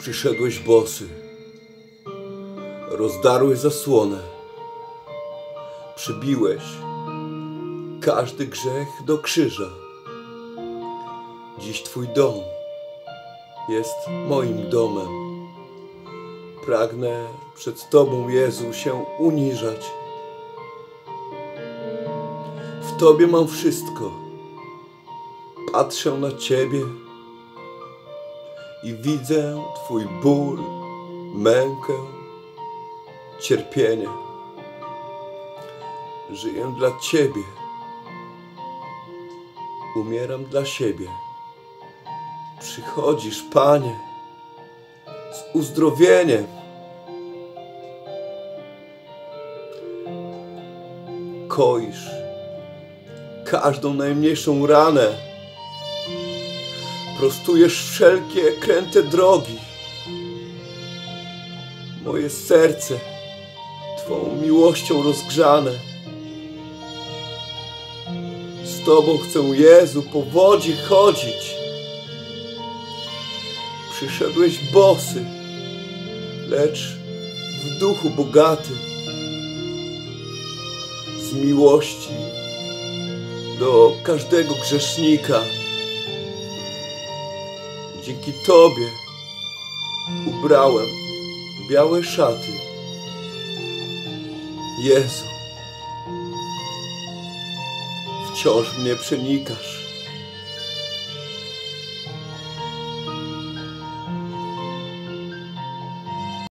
Przyszedłeś bosy, rozdarłeś zasłonę, przybiłeś każdy grzech do krzyża. Dziś Twój dom jest moim domem. Pragnę przed Tobą, Jezu, się uniżać. W Tobie mam wszystko. Patrzę na Ciebie i widzę Twój ból, mękę, cierpienie. Żyję dla Ciebie. Umieram dla siebie. Przychodzisz, Panie, z uzdrowieniem. Koisz każdą najmniejszą ranę. Prostujesz wszelkie kręte drogi. Moje serce Twą miłością rozgrzane. Z Tobą chcę, Jezu, po wodzie chodzić. Przyszedłeś bosy, lecz w duchu bogaty. Z miłości do każdego grzesznika. Dzięki Tobie ubrałem białe szaty. Jezu, wciąż mnie przenikasz.